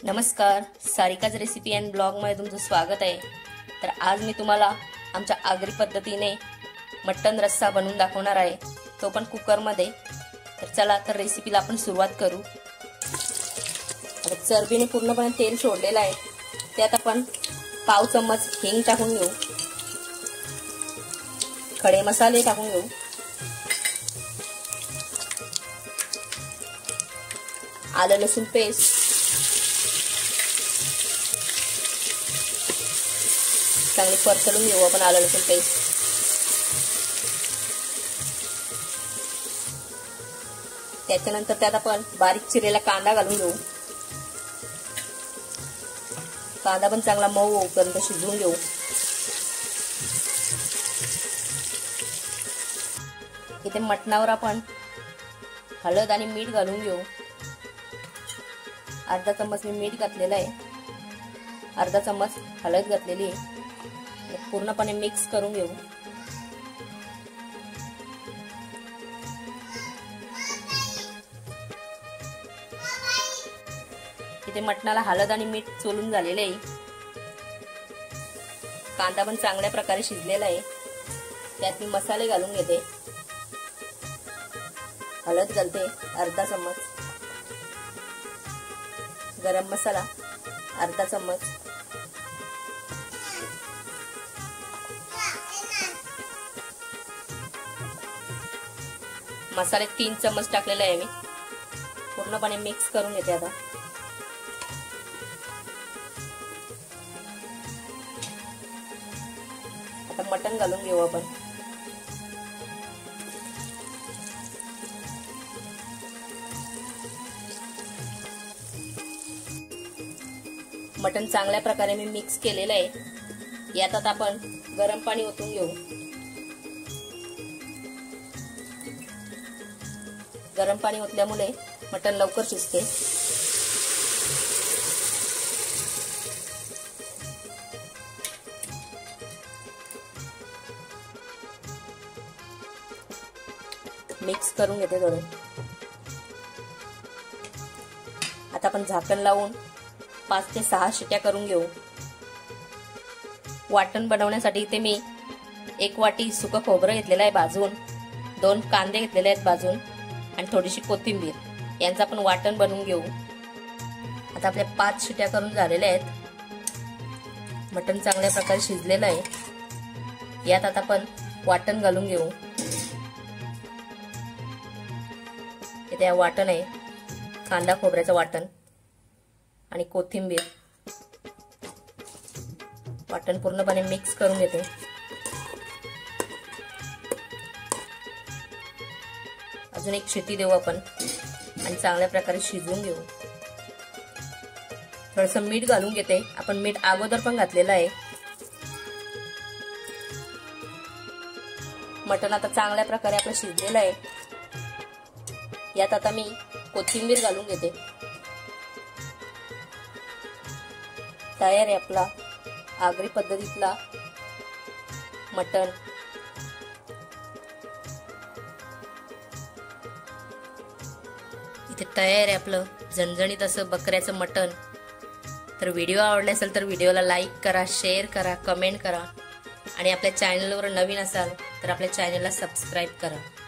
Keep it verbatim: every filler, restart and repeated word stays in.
नमस्कार, Sarika's recipe and blog मध्ये तुमचं स्वागत आहे। तर आज मी तुम्हाला आमच्या आगरी पद्धतीने मटण रस्सा बनवून दाखवणार आहे, तो पण कुकर मध्ये। तर चला तर रेसिपीला आपण सुरुवात करू। आता चरबीने पूर्णपणे तेल सोडलेलं आहे, त्यात आपण पाव चम्मच हिंग टाकून घेऊ, खडे मसाले टाकून घेऊ, आलं लसूण पेस्ट, चांगली परतवून घेऊ आपण आलं लसूण पेस्ट। त्याच्यानंतर त्यात आपण बारीक चिरलेला कांदा घालून घेऊ, कांदा पण चांगला मऊ होईपर्यंत शिजवून घेऊ। इथे मटणावर आपण हळद आणि मीठ घालून घेऊ, अर्धा चम्मच मी मीठ घातलेला आहे, अर्धा चम्मच हळद घातलेली आहे। पूर्णपणे मिक्स करून घेऊ। इथे मटणाला हळद आणि मीठ चोलून झालेले आहे, कांदा पण चांगल्या प्रकारे शिजलेला आहे। त्यात मी मसाले घालून घेते, हळद घालते अर्धा चम्मच, गरम मसाला अर्धा चम्मच, मसाले तीन चम्मच टाकलेले आहे मी। पूर्णपणे मिक्स करून घेते। आता आता मटण घालून घेऊ आपण। मटण चांगल्या प्रकारे मी मिक्स केलेलं आहे। यात आता आपण गरम पाणी ओतून घेऊ। गरम पाणी ओतल्यामुळे मटण लवकर शिजते। मिक्स करून घेते थोडं। आता आपण झाकण लावून पाच ते सहा शिट्या करून घेऊ। वाटण बनवण्यासाठी इथे मी एक वाटी सुकं खोबरं घेतलेलं आहे भाजून, दोन कांदे घेतलेले आहेत भाजून आणि थोडीशी कोथिंबीर, यांचं आपण वाटण बनवून घेऊ। आता आपल्या पाच शिट्या करून झालेल्या आहेत। मटण चांगल्या प्रकारे शिजलेलं आहे। यात आता आपण वाटण घालून घेऊ। इथे वाटण आहे, कांदा खोबऱ्याचं वाटण आणि कोथिंबीर। वाटण पूर्णपणे मिक्स करून घेते। अजून एक शिटी देऊ आपण आणि चांगल्या प्रकारे शिजवून घेऊ। थोडंसं मीठ घालून घेते, आपण मीठ अगोदर पण घातलेलं आहे। मटण आता चांगल्या प्रकारे आपलं शिजलेलं आहे। यात आता मी कोथिंबीर घालून घेते। तयार आहे आपला आगरी पद्धतीतला मटण। इथे तयार आहे आपलं झणझणीत असं बकऱ्याचं मटण। तर व्हिडिओ आवडला असेल तर व्हिडिओला लाईक करा, शेअर करा, कमेंट करा आणि आपल्या चॅनलवर नवीन असाल तर आपल्या चॅनलला सबस्क्राईब करा।